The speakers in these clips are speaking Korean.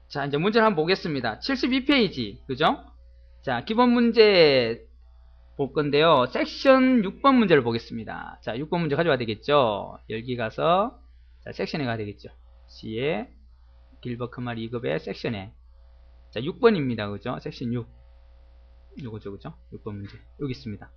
자, 이제 문제를 한번 보겠습니다. 72페이지, 그죠? 자, 기본 문제 볼 건데요. 섹션 6번 문제를 보겠습니다. 자, 6번 문제 가져와야 되겠죠? 열기 가서, 자, 섹션에 가야 되겠죠? C에, 길버크 말 2급의 섹션에. 자, 6번입니다. 그죠? 섹션 6. 요거죠, 그죠? 6번 문제. 여기 있습니다.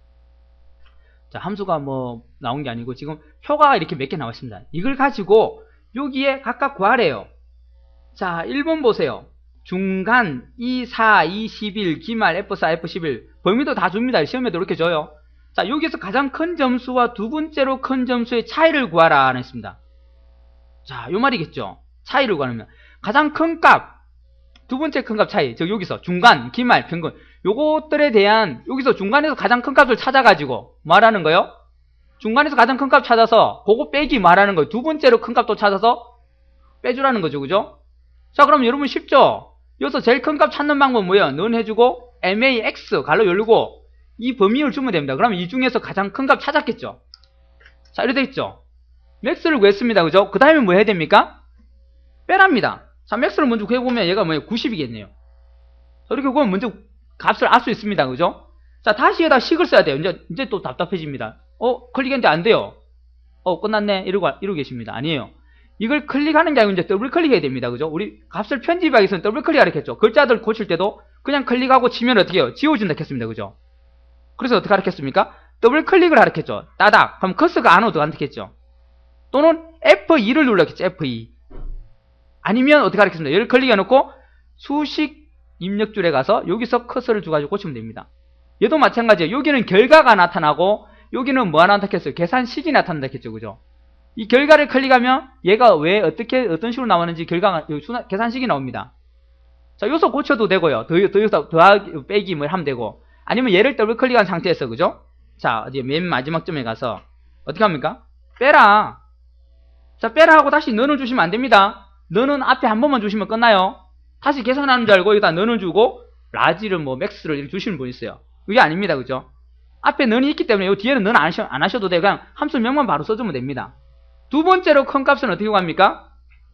자, 함수가 뭐, 나온 게 아니고, 지금 표가 이렇게 몇 개 나와 있습니다. 이걸 가지고, 여기에 각각 구하래요. 자, 1번 보세요. 중간, 2, 4, 2, 11, 기말, F4, F11. 범위도 다 줍니다. 시험에도 이렇게 줘요. 자, 여기서 가장 큰 점수와 두 번째로 큰 점수의 차이를 구하라. 했습니다. 자, 요 말이겠죠. 차이를 구하면. 가장 큰 값, 두 번째 큰 값 차이. 즉, 여기서 중간, 기말, 평균. 요것들에 대한, 여기서 중간에서 가장 큰 값을 찾아가지고, 말하는 거요? 중간에서 가장 큰 값 찾아서, 그거 빼기 말하는 거예요. 두 번째로 큰 값도 찾아서 빼주라는 거죠. 그죠? 자, 그럼 여러분 쉽죠? 여기서 제일 큰 값 찾는 방법은 뭐예요? 넌 해주고, max, 갈로 열고, 이 범위를 주면 됩니다. 그러면 이 중에서 가장 큰 값 찾았겠죠? 자, 이렇게 되겠죠? max를 구했습니다. 그죠? 그 다음에 뭐 해야 됩니까? 빼랍니다. 자, max를 먼저 구해보면 얘가 뭐예요? 90이겠네요. 이렇게 구하면 먼저 값을 알 수 있습니다. 그죠? 자, 다시 여기다 식을 써야 돼요. 이제 또 답답해집니다. 클릭했는데 안 돼요. 끝났네. 이러고 계십니다. 아니에요. 이걸 클릭하는 게 아니고 이제 더블 클릭해야 됩니다. 그죠? 우리 값을 편집하기 위해서는 더블 클릭하라 했죠. 글자들 고칠 때도 그냥 클릭하고 치면 어떻게 해요? 지워준다 했습니다. 그죠? 그래서 어떻게 하랬겠습니까? 더블 클릭을 하랬겠죠. 따닥. 그럼 커서가 안 오도 안 됐겠죠. 또는 F2를 눌렀겠죠. F2. 아니면 어떻게 하랬겠습니까? 얘를 클릭해 놓고 수식 입력줄에 가서 여기서 커서를 줘가지고 고치면 됩니다. 얘도 마찬가지예요. 여기는 결과가 나타나고 여기는 뭐가 나타났겠어요? 계산식이 나타난다 했겠죠. 그죠? 이 결과를 클릭하면 얘가 왜 어떤 식으로 나오는지 결과가 계산식이 나옵니다. 자, 요소 고쳐도 되고요. 더하기 빼기 뭐 하면 되고, 아니면 얘를 더블 클릭한 상태에서, 그죠? 자, 어디 맨 마지막 점에 가서 어떻게 합니까? 빼라. 자, 빼라 하고 다시 너는 주시면 안 됩니다. 너는 앞에 한 번만 주시면 끝나요. 다시 계산하는 줄 알고 여기다 너는 주고 라지를 뭐 맥스를 이렇게 주시는 분 있어요. 그게 아닙니다. 그죠? 앞에 너는 있기 때문에 요 뒤에는 너는 안 하셔도 돼요. 그냥 함수명만 바로 써주면 됩니다. 두 번째로 큰 값은 어떻게 구합니까?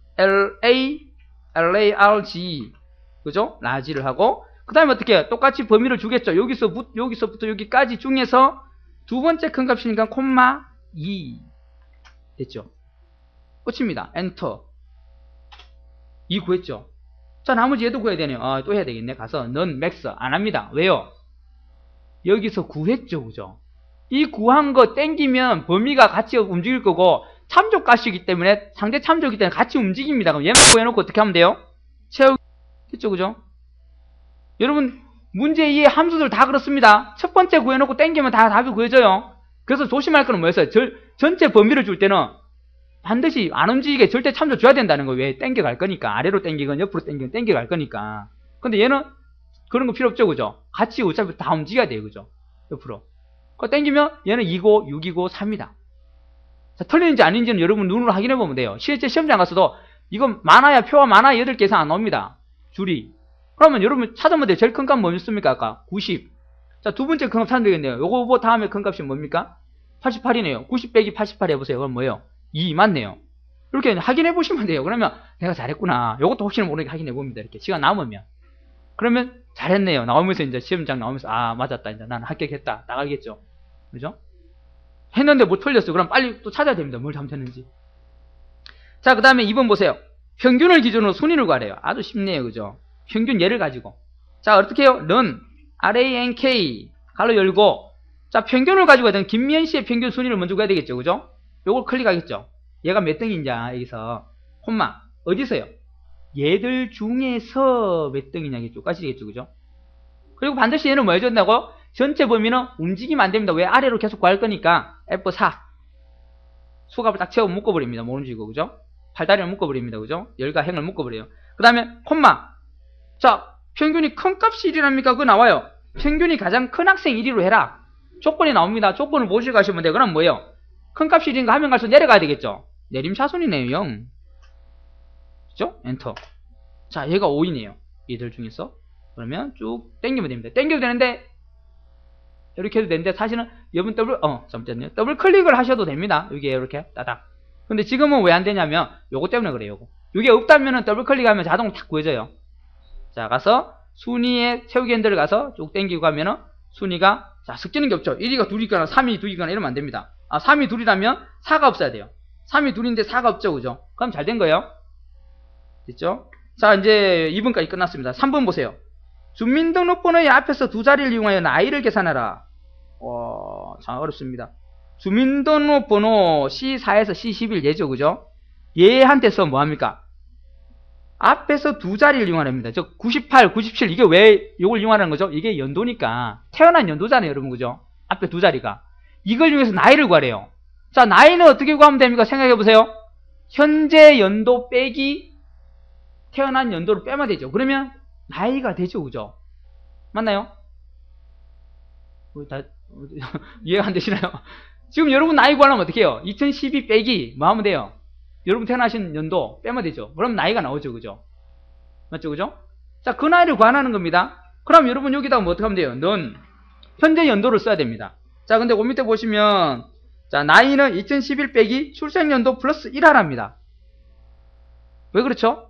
LARG. 그죠? 라지를 하고, 그 다음에 어떻게 해요? 똑같이 범위를 주겠죠? 여기서부터 여기까지 중에서 두 번째 큰 값이니까 콤마 2. 됐죠? 끝입니다. 엔터. 2 구했죠? 자, 나머지 얘도 구해야 되네요. 또 해야 되겠네. 가서, 넌 맥스. 안 합니다. 왜요? 여기서 구했죠. 그죠? 이 구한 거 땡기면 범위가 같이 움직일 거고, 참조값이기 때문에, 상대 참조이기 때문에 같이 움직입니다. 그럼 얘만 구해놓고 어떻게 하면 돼요? 됐죠? 그죠? 여러분, 문제 2의 함수들 다 그렇습니다. 첫 번째 구해놓고 땡기면 다 답이 구해져요. 그래서 조심할 거는 뭐였어요? 전체 범위를 줄 때는 반드시 안 움직이게 절대 참조 줘야 된다는 거예요. 왜? 땡겨갈 거니까. 아래로 땡기건 옆으로 땡기건 땡겨갈 거니까. 근데 얘는 그런 거 필요 없죠. 그죠? 같이 어차피 다 움직여야 돼요. 그죠? 옆으로. 땡기면 얘는 2고 6이고 3이다. 자, 틀리는지 아닌지는 여러분 눈으로 확인해 보면 돼요. 실제 시험장 가서도 이건 표가 많아야 8개 이상 안 나옵니다. 줄이. 그러면 여러분 찾으면 돼요. 제일 큰 값 뭐였습니까? 아까 90. 자, 두 번째 큰 값 찾으면 되겠네요. 요거 다음에 큰 값이 뭡니까? 88이네요. 90 빼기 88 해보세요. 그럼 뭐예요? 2 맞네요. 이렇게 확인해 보시면 돼요. 그러면 내가 잘했구나. 요것도 혹시나 모르게 확인해 봅니다. 이렇게 시간 남으면. 그러면 잘했네요. 나오면서 이제 시험장 나오면서 맞았다. 이제 나는 합격했다. 나가겠죠. 그죠? 했는데 못 틀렸어. 그럼 빨리 또 찾아야 됩니다. 뭘 잘못했는지. 자, 그 다음에 2번 보세요. 평균을 기준으로 순위를 구하래요. 아주 쉽네요. 그죠? 평균 예를 가지고. 자, 어떻게 해요? 런, rank, 가로 열고. 자, 평균을 가지고 하던 김미연 씨의 평균 순위를 먼저 구해야 되겠죠. 그죠? 요걸 클릭하겠죠. 얘가 몇 등인지 여기서 콤마 어디서요? 얘들 중에서 몇 등이냐겠죠. 까지겠죠. 그죠? 그리고 반드시 얘는 뭐 해준다고? 전체 범위는 움직이면 안 됩니다. 왜? 아래로 계속 구할 거니까 F4 수값을 딱 채우고 묶어버립니다. 못 움직이고. 그죠? 팔다리를 묶어버립니다. 그죠? 열과 행을 묶어버려요. 그 다음에 콤마. 자, 평균이 큰 값이 1이랍니까? 그거 나와요. 평균이 가장 큰 학생 1위로 해라. 조건이 나옵니다. 조건을 모시고 가시면 돼요. 그럼 뭐예요? 큰 값이 1인가 하면 갈수록 내려가야 되겠죠. 내림차순이네요. 0. 그죠? 엔터. 자, 얘가 5이네요. 얘들 중에서. 그러면 쭉 땡기면 됩니다. 땡겨도 되는데 이렇게 해도 되는데 사실은 여러분 더블 클릭을 하셔도 됩니다. 여기에 이렇게 따닥. 근데 지금은 왜 안 되냐면 요거 때문에 그래요. 요거. 이게 없다면은 더블 클릭하면 자동으로 탁 구해져요. 자, 가서 순위에 채우기 핸들을 가서 쭉 당기고 가면은 순위가 자, 섞이는 게 없죠. 1위가 2이거나 3위 2이거나 이러면 안 됩니다. 3위 2이라면 4가 없어야 돼요. 3위 2인데 4가 없죠. 그죠? 그럼 잘 된 거예요. 됐죠? 자, 이제 2번까지 끝났습니다. 3번 보세요. 주민등록번호의 앞에서 두 자리를 이용하여 나이를 계산하라. 참 어렵습니다. 주민등록번호 C4에서 C11 얘죠. 그죠? 얘한테서 뭐합니까? 앞에서 두 자리를 이용하랍니다. 즉 98, 97 이게 왜 이걸 이용하는 거죠? 이게 연도니까 태어난 연도잖아요. 여러분 그죠? 앞에 두 자리가 이걸 이용해서 나이를 구하래요. 자, 나이는 어떻게 구하면 됩니까? 생각해 보세요. 현재 연도 빼기 태어난 연도를 빼면 되죠. 그러면 나이가 되죠. 그죠? 맞나요? 이해가 안 되시나요? 지금 여러분 나이 구하려면 어떻게 해요? 2012 빼기 뭐 하면 돼요? 여러분 태어나신 연도 빼면 되죠. 그럼 나이가 나오죠. 그죠? 맞죠? 그죠? 자, 그 나이를 구하는 겁니다. 그럼 여러분 여기다가 뭐 어떻게 하면 돼요? 넌 현재 연도를 써야 됩니다. 자, 근데 그 밑에 보시면 자, 나이는 2011 빼기 출생연도 플러스 1 하랍니다. 왜 그렇죠?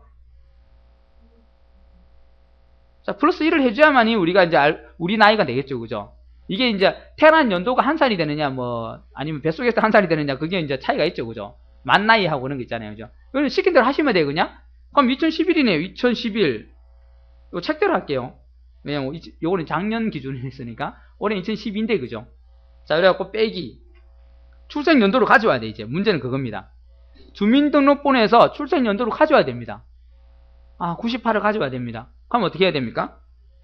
자, 플러스 1을 해줘야만이 우리가 이제 우리 나이가 되겠죠. 그죠? 이게 이제 태어난 연도가 한 살이 되느냐, 뭐, 아니면 뱃속에서 한 살이 되느냐, 그게 이제 차이가 있죠. 그죠? 만 나이하고 그런 게 있잖아요. 그죠? 이건 시킨 대로 하시면 돼요. 그냥? 그럼 2011이네요. 2011. 이거 책대로 할게요. 왜냐면, 요거는 작년 기준으로 했으니까. 올해 2012인데, 그죠? 자, 그래갖고 빼기. 출생 연도를 가져와야 돼, 이제. 문제는 그겁니다. 주민등록번호에서 출생 연도를 가져와야 됩니다. 98을 가져와야 됩니다. 그럼 어떻게 해야 됩니까?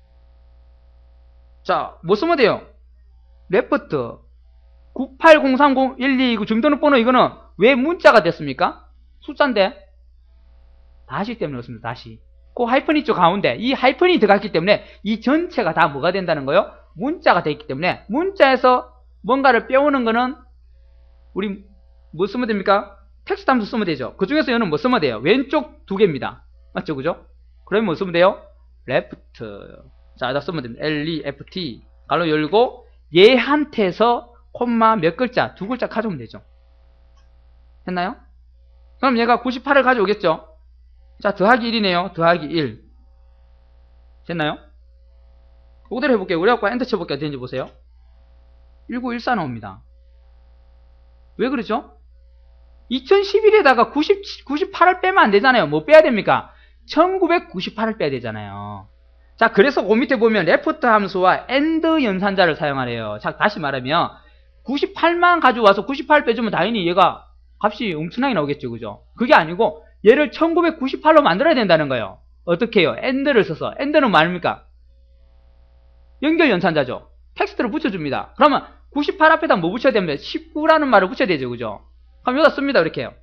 자, 뭐 쓰면 돼요? 레프트 98030129 주민등록번호 이거는 왜 문자가 됐습니까? 숫자인데 다시 때문에 그렇습니다. 다시 그 하이픈 있죠 가운데 이 하이픈이 들어갔기 때문에 이 전체가 다 뭐가 된다는 거예요? 문자가 되어 있기 때문에 문자에서 뭔가를 빼오는 거는 우리 뭐 쓰면 됩니까? 텍스트 함수 쓰면 되죠. 그 중에서 얘는 뭐 쓰면 돼요? 왼쪽 두 개입니다. 맞죠? 그죠? 그러면 뭐 쓰면 돼요? 레프트. 자, 다 쓰면 됩니다. left 가로 열고 얘한테서 콤마 몇 글자? 두 글자 가져오면 되죠. 했나요? 그럼 얘가 98을 가져오겠죠? 자, 더하기 1이네요. 더하기 1. 됐나요? 그대로 해볼게요. 그래갖고 엔터 쳐볼게요. 되는지 보세요. 1914 나옵니다. 왜 그러죠? 2011에다가 98을 빼면 안 되잖아요. 뭐 빼야 됩니까? 1998을 빼야 되잖아요. 자, 그래서 그 밑에 보면 레프트 함수와 AND 연산자를 사용하래요. 자, 다시 말하면 98만 가져와서 98 빼주면 당연히 얘가 값이 엄청나게 나오겠죠. 그죠? 그게 아니고 얘를 1998로 만들어야 된다는 거예요. 어떻게 해요? AND를 써서. AND는 뭐입니까? 연결 연산자죠. 텍스트를 붙여줍니다. 그러면 98 앞에다 뭐 붙여야 됩니까? 19라는 말을 붙여야 되죠. 그죠? 그럼 여기다 씁니다. 이렇게 해요.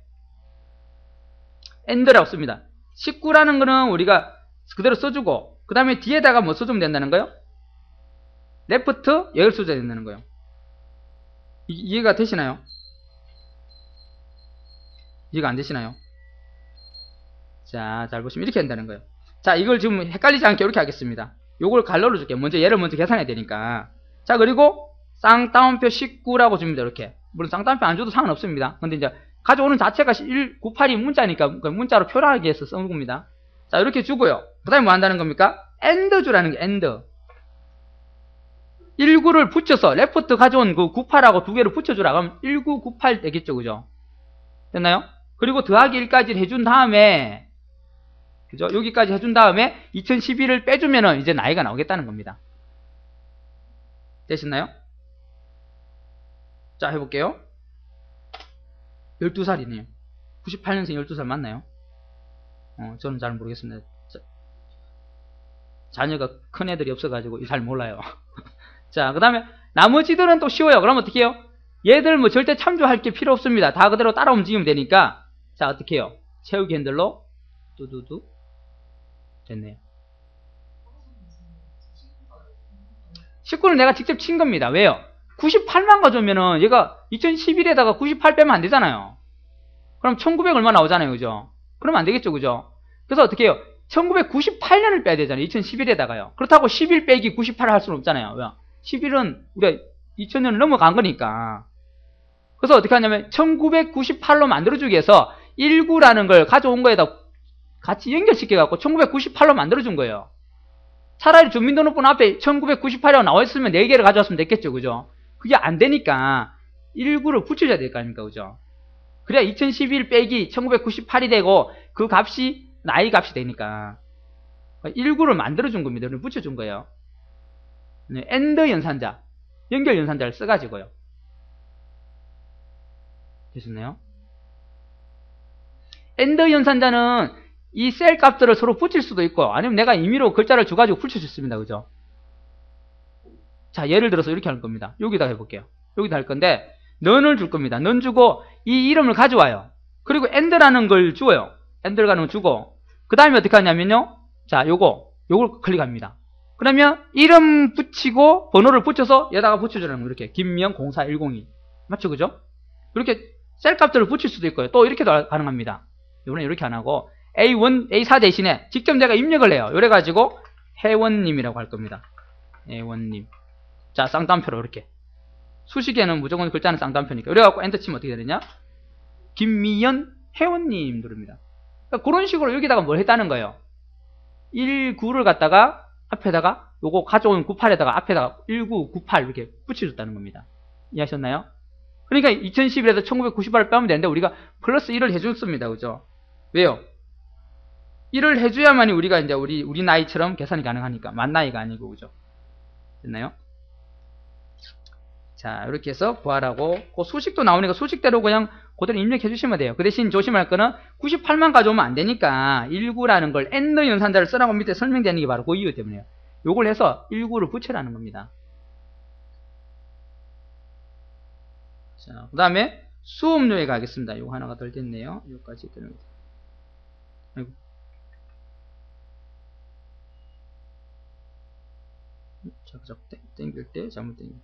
AND라고 씁니다. 19라는 거는 우리가 그대로 써주고 그 다음에 뒤에다가 뭐 써주면 된다는 거예요? 레프트 여기를 써줘야 된다는 거예요. 이해가 되시나요? 이해가 안 되시나요? 자, 잘 보시면 이렇게 된다는 거예요. 자, 이걸 지금 헷갈리지 않게 이렇게 하겠습니다. 요걸 갈로로 줄게요. 먼저 얘를 먼저 계산해야 되니까. 자, 그리고 쌍따옴표 19라고 줍니다. 이렇게. 물론 쌍따옴표 안 줘도 상관없습니다. 근데 이제 가져오는 자체가 198이 문자니까 문자로 표현하기 위해서 쓴 겁니다. 자, 이렇게 주고요. 그 다음에 뭐 한다는 겁니까? AND 주라는 게 AND. 19를 붙여서 레프트 가져온 그 98하고 두 개를 붙여주라. 그럼 1998 되겠죠. 그죠? 됐나요? 그리고 더하기 1까지 해준 다음에 그죠? 여기까지 해준 다음에 2011을 빼주면은 이제 나이가 나오겠다는 겁니다. 되셨나요? 자, 해볼게요. 12살이네요. 98년생 12살 맞나요? 저는 잘 모르겠습니다. 자녀가 큰 애들이 없어가지고 잘 몰라요. 자, 그 다음에 나머지들은 또 쉬워요. 그럼 어떻게 해요? 얘들 뭐 절대 참조할 게 필요 없습니다. 다 그대로 따라 움직이면 되니까. 자, 어떻게 해요? 채우기 핸들로 뚜두두 됐네요. 19는 내가 직접 친 겁니다. 왜요? 98만 가져오면은 얘가 2011에다가 98 빼면 안 되잖아요. 그럼 1900 얼마 나오잖아요. 그죠? 그러면 안 되겠죠. 그죠? 그래서 어떻게 해요? 1998년을 빼야 되잖아요. 2011에다가요. 그렇다고 11 빼기 98을 할 수는 없잖아요. 왜? 11은 우리가 2000년을 넘어간 거니까. 그래서 어떻게 하냐면 1998로 만들어주기 위해서 19라는 걸 가져온 거에다 같이 연결시켜갖고 1998로 만들어준 거예요. 차라리 주민등록번호 앞에 1998이라고 나와있으면 4개를 가져왔으면 됐겠죠. 그죠? 그게 안 되니까 19를 붙여줘야 될 거 아닙니까? 그죠? 그래야 2011 빼기 1998이 되고 그 값이 나이 값이 되니까 19를 만들어준 겁니다. 붙여준 거예요. 네, AND 연산자, 연결 연산자를 써가지고요. 되셨나요? AND 연산자는 이 셀 값들을 서로 붙일 수도 있고 아니면 내가 임의로 글자를 줘가지고 붙일 수 있습니다. 그죠? 자, 예를 들어서 이렇게 할 겁니다. 여기다 해볼게요. 여기다 할 건데 넌을 줄 겁니다. 넌 주고 이 이름을 가져와요. 그리고 AND라는 걸 주어요. AND라는 걸 주고 그 다음에 어떻게 하냐면요. 자, 요걸 클릭합니다. 그러면 이름 붙이고 번호를 붙여서 여기다가 붙여주라는 거 이렇게 김명0410이 맞죠? 그죠? 이렇게 셀 값들을 붙일 수도 있고요. 또 이렇게도 가능합니다. 이번엔 이렇게 안 하고 A1, A4 대신에 직접 내가 입력을 해요. 이래가지고 회원님이라고 할 겁니다. 회원님. 자, 쌍따옴표로 이렇게. 수식에는 무조건 글자는 쌍따옴표니까. 이래갖고 엔터 치면 어떻게 되느냐? 김미연 회원님 누릅니다. 그러니까 그런 식으로 여기다가 뭘 했다는 거예요. 19를 갖다가 앞에다가 요거 가져온 98에다가 앞에다가 1998 이렇게 붙여줬다는 겁니다. 이해하셨나요? 그러니까 2011에서 1998을 빼면 되는데 우리가 플러스 1을 해줬습니다. 그죠? 왜요? 1을 해줘야만이 우리가 이제 우리 나이처럼 계산이 가능하니까. 만 나이가 아니고, 그죠? 됐나요? 자, 이렇게 해서 구하라고. 그 수식도 나오니까 수식대로 그냥 그대로 입력해 주시면 돼요. 그 대신 조심할 거는 98만 가져오면 안 되니까 19라는 걸 AND 연산자를 쓰라고 밑에 설명되는 게 바로 그 이유 때문에요. 요걸 해서 19를 붙여라는 겁니다. 자, 그 다음에 수업료에 가겠습니다. 요거 하나가 덜 됐네요. 여기까지 들어갑니다. 아이고. 자꾸 땡길 때 잘못 땡깁니다.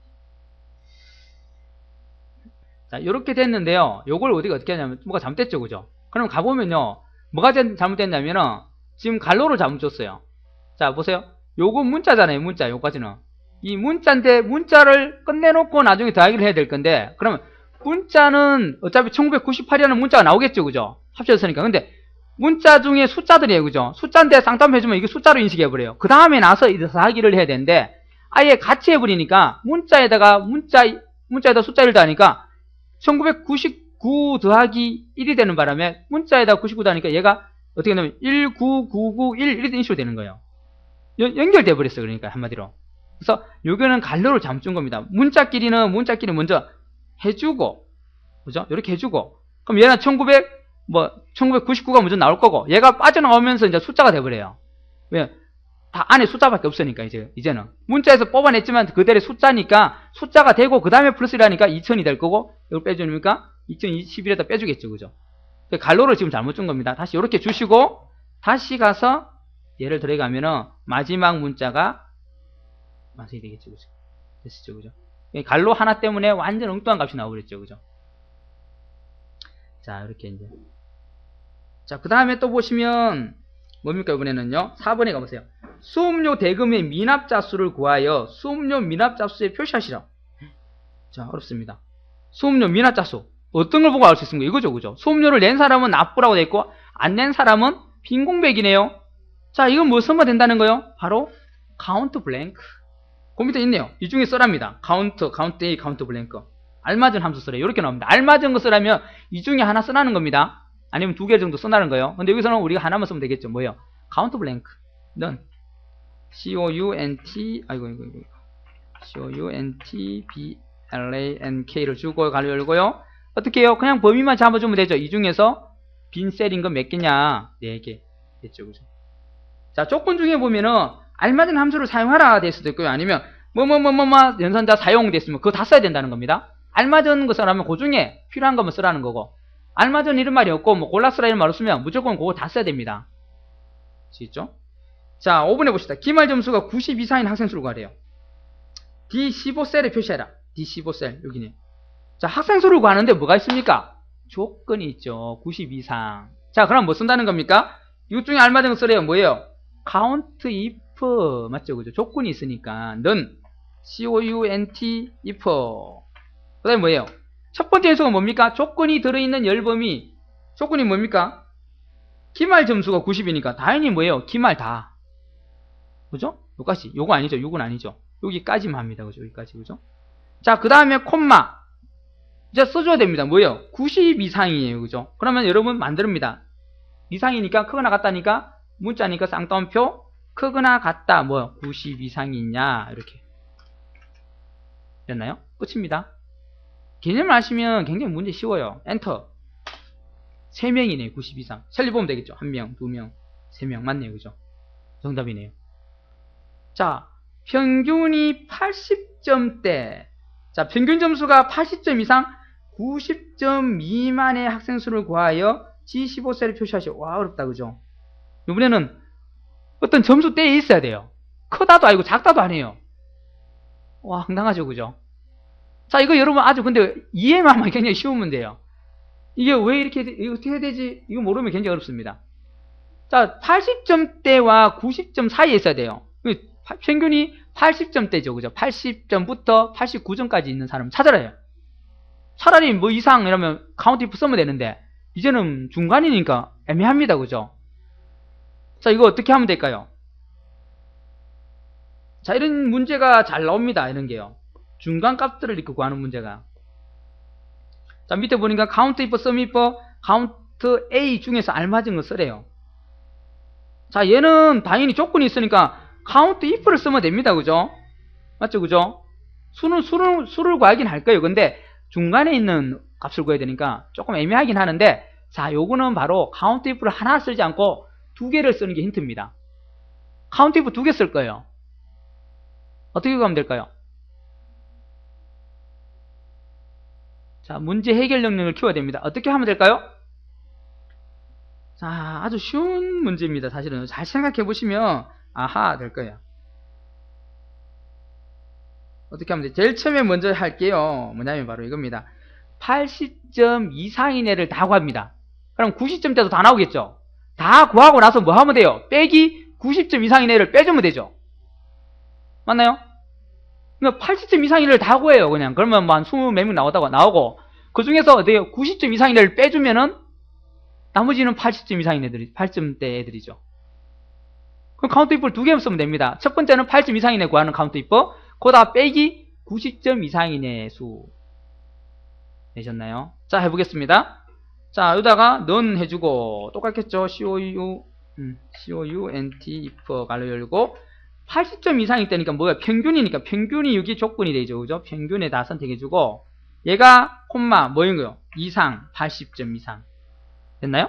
자, 요렇게 됐는데요. 요걸 우리가 어떻게 하냐면, 뭐가 잘못됐죠, 그죠? 그럼 가보면요. 뭐가 잘못됐냐면은, 지금 갈로를 잘못 줬어요. 자, 보세요. 요거 문자잖아요, 문자, 요까지는. 이 문자인데, 문자를 끝내놓고 나중에 더하기를 해야 될 건데, 그러면, 문자는 어차피 1998이라는 문자가 나오겠죠, 그죠? 합쳐졌으니까. 근데, 문자 중에 숫자들이에요, 그죠? 숫자인데 쌍따옴 해주면 이게 숫자로 인식해버려요. 그 다음에 나서 더하기를 해야 되는데, 아예 같이 해버리니까, 문자에다가 숫자 1 더하니까, 1999 더하기 1이 되는 바람에 문자에다 99 더하니까 얘가 어떻게 되냐면 19991 이렇게 인식이 되는 거예요. 연결돼 버렸어요. 그러니까 한마디로. 그래서 요거는 갈로를 잘못 준 겁니다. 문자끼리 먼저 해주고, 그죠? 이렇게 해주고, 그럼 얘는 1999가 먼저 나올 거고, 얘가 빠져나오면서 이제 숫자가 돼버려요. 왜? 다 안에 숫자밖에 없으니까, 이제는. 문자에서 뽑아냈지만 그대로 숫자니까, 숫자가 되고, 그 다음에 플러스 1하니까 2000이 될 거고, 이걸 빼주니까 2021에다 빼주겠죠, 그죠? 갈로를 지금 잘못 준 겁니다. 다시 이렇게 주시고, 다시 가서, 얘를 들어가면은, 마지막 문자가, 맞아야 되겠죠, 그죠? 됐죠, 그죠? 갈로 하나 때문에 완전 엉뚱한 값이 나와버렸죠, 그죠? 자, 이렇게 이제. 자, 그 다음에 또 보시면, 뭡니까, 이번에는요? 4번에 가보세요. 수업료 대금의 미납자수를 구하여 수업료 미납자수에 표시하시라. 자, 어렵습니다. 수업료 미납자수. 어떤 걸 보고 알 수 있습니까? 이거죠, 그죠? 수업료를 낸 사람은 납부라고 되어 있고, 안 낸 사람은 빈공백이네요. 자, 이건 뭐 쓰면 된다는 거요? 바로, count blank. 그 밑에 있네요. 이 중에 써랍니다. count A, count blank. 알맞은 함수 쓰래요. 이렇게 나옵니다. 알맞은 거 쓰라면 이 중에 하나 쓰라는 겁니다. 아니면 2개 정도 써라는 거예요. 근데 여기서는 우리가 하나만 쓰면 되겠죠. 뭐예요? count blank. none. count, countblank를 주고 가로 열고요. 어떻게 해요? 그냥 범위만 잡아주면 되죠. 이 중에서 빈 셀인 건 몇 개냐? 4개. 됐죠, 그죠? 자, 조건 중에 보면은, 알맞은 함수를 사용하라 될 수도 있고요. 아니면, 연산자 사용됐으면 그거 다 써야 된다는 겁니다. 알맞은 거 쓰라면 그 중에 필요한 것만 쓰라는 거고, 알맞은 이런 말이 없고, 골라 쓰라 이런 말을 쓰면 무조건 그거 다 써야 됩니다. 아시겠죠? 자, 5번에 봅시다. 기말 점수가 90 이상인 학생 수를 구하래요. D15셀에 표시해라. D15셀, 여기네. 자, 학생 수를 구하는데 뭐가 있습니까? 조건이 있죠. 90 이상. 자, 그럼 뭐 쓴다는 겁니까? 이것 중에 알맞은 거 쓰래요. 뭐예요? count if, 맞죠? 그죠? 조건이 있으니까. none, count if. 그 다음에 뭐예요? 첫 번째 요소가 뭡니까? 조건이 들어있는 열범위. 조건이 뭡니까? 기말 점수가 90이니까 당연히 뭐예요? 기말 다. 그죠? 요까지. 요거 아니죠. 요건 아니죠. 여기까지만 합니다. 그죠? 여기까지. 그죠? 자, 그 다음에 콤마. 이제 써줘야 됩니다. 뭐예요? 90 이상이에요. 그죠? 그러면 여러분 만듭니다. 이상이니까 크거나 같다니까 문자니까 쌍따옴표 크거나 같다. 뭐요? 90 이상이냐 이렇게 됐나요? 끝입니다. 개념을 아시면 굉장히 문제 쉬워요. 엔터. 3명이네요. 90 이상. 살려보면 되겠죠. 1명, 2명, 3명. 맞네요. 그죠? 정답이네요. 자, 평균이 80점대. 자, 평균 점수가 80점 이상 90점 미만의 학생 수를 구하여 G15셀을 표시하시오. 와, 어렵다. 그죠? 이번에는 어떤 점수대에 있어야 돼요. 크다도 아니고 작다도 아니에요. 와, 황당하죠. 그죠? 자, 이거 여러분 아주 근데 이해만 하면 굉장히 쉬운 문제예요. 이게 왜 이렇게, 이거 어떻게 해야 되지? 이거 모르면 굉장히 어렵습니다. 자, 80점대와 90점 사이에 있어야 돼요. 평균이 80점대죠. 그죠? 80점부터 89점까지 있는 사람 찾아라 해요. 차라리 뭐 이상 이러면 카운트 if 쓰면 되는데, 이제는 중간이니까 애매합니다. 그죠? 자, 이거 어떻게 하면 될까요? 자, 이런 문제가 잘 나옵니다. 이런 게요. 중간 값들을 이렇게 구하는 문제가. 자, 밑에 보니까 count if, sum if, count A 중에서 알맞은 거 쓰래요. 자, 얘는 당연히 조건이 있으니까 count if를 쓰면 됩니다. 그죠? 맞죠? 그죠? 수를 구하긴 할 거예요. 근데 중간에 있는 값을 구해야 되니까 조금 애매하긴 하는데, 자, 요거는 바로 count if를 하나 쓰지 않고 2개를 쓰는 게 힌트입니다. count if 2개 쓸 거예요. 어떻게 구하면 될까요? 자, 문제 해결 능력을 키워야 됩니다. 어떻게 하면 될까요? 자, 아주 쉬운 문제입니다. 사실은 잘 생각해 보시면 아하 될 거예요. 어떻게 하면 돼요? 제일 처음에 먼저 할게요. 뭐냐면 바로 이겁니다. 80점 이상인 애를 다 구합니다. 그럼 90점대도 다 나오겠죠? 다 구하고 나서 뭐 하면 돼요? 빼기 90점 이상인 애를 빼주면 되죠? 맞나요? 그러니까 80점 이상인 애를 다 구해요. 그냥 그러면 뭐 한 20몇 명 나오고 그 중에서 어때요? 90점 이상인 애를 빼주면은 나머지는 80점 이상인 애들이 80점대 애들이죠. 그럼 카운트 if를 2개 쓰면 됩니다. 첫 번째는 80점 이상인 애 구하는 카운트 if, 거기다 빼기 90점 이상인 애 수. 되셨나요? 자, 해보겠습니다. 자, 여기다가 none 해주고 똑같겠죠? count if 가로 열고 80점 이상일 때니까 뭐야? 평균이니까 평균이 여기 조건이 되죠. 그죠? 평균에 다 선택해주고 얘가 콤마 뭐인 거요? 이상 80점 이상. 됐나요?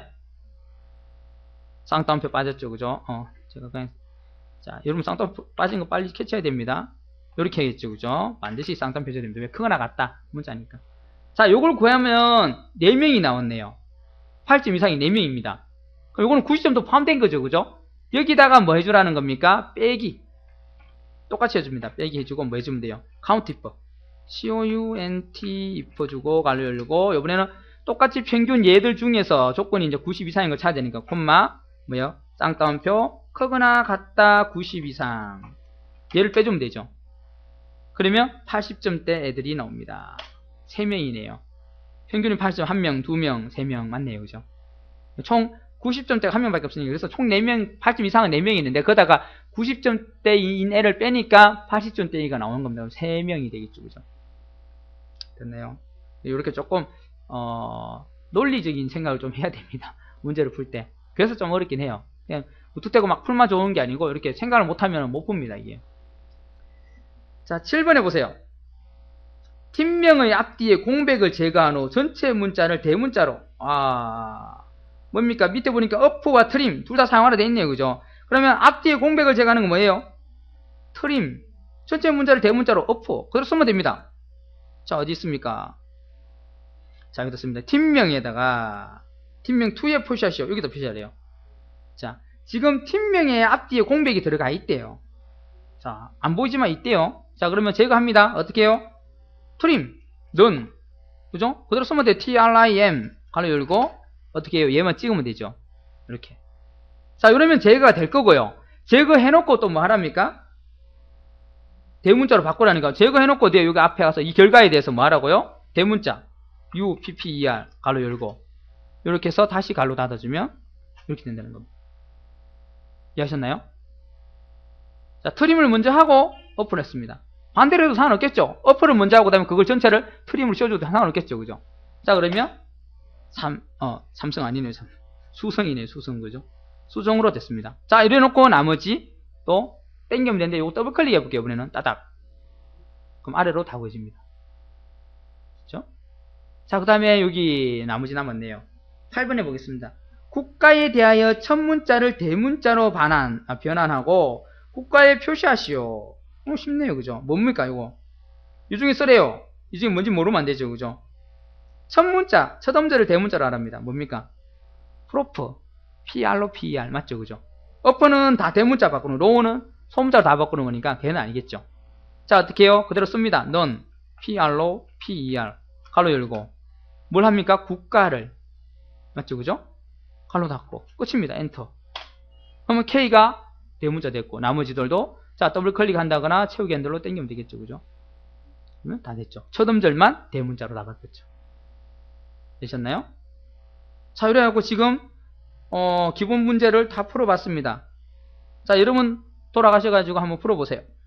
쌍따옴표 빠졌죠. 그죠? 제가 그냥 자, 여러분 쌍따옴표 빠진 거 빨리 캐치해야 됩니다. 이렇게 하겠죠. 그죠? 반드시 쌍따옴표 줘야 됩니다. 왜 크거나 같다? 문자니까. 자, 요걸 구하면 4명이 나왔네요. 8점 이상이 4명입니다. 그럼 요거는 90점도 포함된 거죠. 그죠? 여기다가 뭐 해주라는 겁니까? 빼기. 똑같이 해줍니다. 빼기 해주고 뭐 해주면 돼요? count if. count if 주고 가로 열고 요번에는 똑같이 평균 얘들 중에서 조건이 이제 90 이상인 걸 찾아야 되니까 콤마 뭐요? 쌍따옴표 크거나 같다 90 이상. 얘를 빼주면 되죠. 그러면 80점대 애들이 나옵니다. 3명이네요. 평균이 80점 1명, 2명, 3명 맞네요. 그죠? 총 90점대가 1명밖에 없으니까 그래서 총 4명, 80점 이상은 4명이 있는데 그러다가 90점대인 애를 빼니까 80점대가 나오는 겁니다. 3명이 되겠죠. 그죠? 됐나요? 이렇게 조금 논리적인 생각을 좀 해야 됩니다. 문제를 풀 때. 그래서 좀 어렵긴 해요. 그냥 무턱대고 막 풀만 좋은 게 아니고 이렇게 생각을 못하면 못 풉니다. 이게. 자, 7번에 보세요. 팀명의 앞뒤에 공백을 제거한 후 전체 문자를 대문자로 뭡니까? 밑에 보니까 up와 trim 둘 다 사용하라 돼 있네요. 그죠? 그러면 앞뒤에 공백을 제거하는 건 뭐예요? trim 전체 문자를 대문자로 up 그대로 쓰면 됩니다. 자, 어디 있습니까? 자, 여기 있습니다. 팀명에다가 팀명 2에 표시하시오. 여기다 표시해야 돼요. 자, 지금 팀명의 앞뒤에 공백이 들어가 있대요. 자, 안 보이지만 있대요. 자, 그러면 제거합니다. 어떻게 해요? trim, none. 그죠? 그대로 쓰면 돼요. trim, 가로 열고, 어떻게 해요? 얘만 찍으면 되죠. 이렇게. 자, 이러면 제거가 될 거고요. 제거해놓고 또 뭐 하랍니까? 대문자로 바꾸라니까. 제거해놓고 여기 앞에 가서 이 결과에 대해서 뭐 하라고요? 대문자. upper, 가로 열고. 이렇게 해서 다시 가로 닫아주면 이렇게 된다는 겁니다. 이해하셨나요? 자, 트림을 먼저 하고 어플을 했습니다. 반대로 해도 상관없겠죠? 어플을 먼저 하고 그다음에 그걸 전체를 트림으로 씌워줘도 상관없겠죠, 그죠? 자, 그러면 삼성 아니네요. 수성이네요, 수성, 그죠? 수성으로 됐습니다. 자, 이래놓고 나머지 또 땡기면 되는데 이거 더블 클릭 해볼게요, 이번에는. 따닥. 그럼 아래로 다 보여집니다. 그죠? 자, 그 다음에 여기 나머지 남았네요. 8번 해보겠습니다. 국가에 대하여 첫 문자를 대문자로 변환하고 국가에 표시하시오. 쉽네요, 그죠? 뭡니까, 이거? 이 중에 쓰래요. 이 중에 뭔지 모르면 안 되죠, 그죠? 첫 문자, 첫 음절을 대문자로 하랍니다. 뭡니까? 프로프, PR로 PER, 맞죠, 그죠? 어퍼는 다 대문자 바꾸는, 로우는 소문자로 다 바꾸는 거니까 걔는 아니겠죠. 자, 어떻게 해요? 그대로 씁니다. 넌, PR로 PER, 가로 열고. 뭘 합니까? 국가를. 맞죠, 그죠? 가로 닫고. 끝입니다. 엔터. 그러면 K가 대문자 됐고, 나머지들도, 자, 더블 클릭 한다거나 채우기 핸들로 당기면 되겠죠, 그죠? 그러면 다 됐죠. 첫 음절만 대문자로 나갔겠죠. 되셨나요? 자, 이래갖고 지금, 기본 문제를 다 풀어봤습니다. 자, 여러분 돌아가셔가지고 한번 풀어보세요.